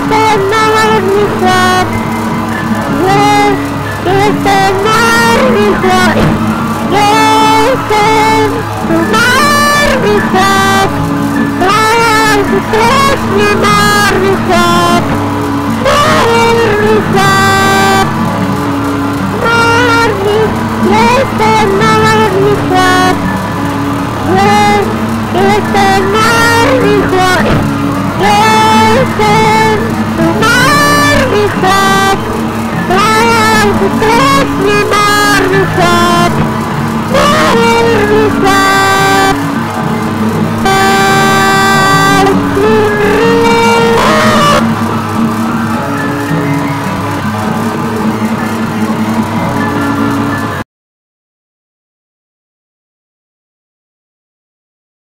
jestem marny chłop. Jestem marny chłop. Jestem tu marny chłop. To strasznie marny chłop. Marny chłop. Marny, jestem marny chłop. Jestem marny chłop. Jestem tu marny chłop. To strasznie marny chłop. Marny chłop.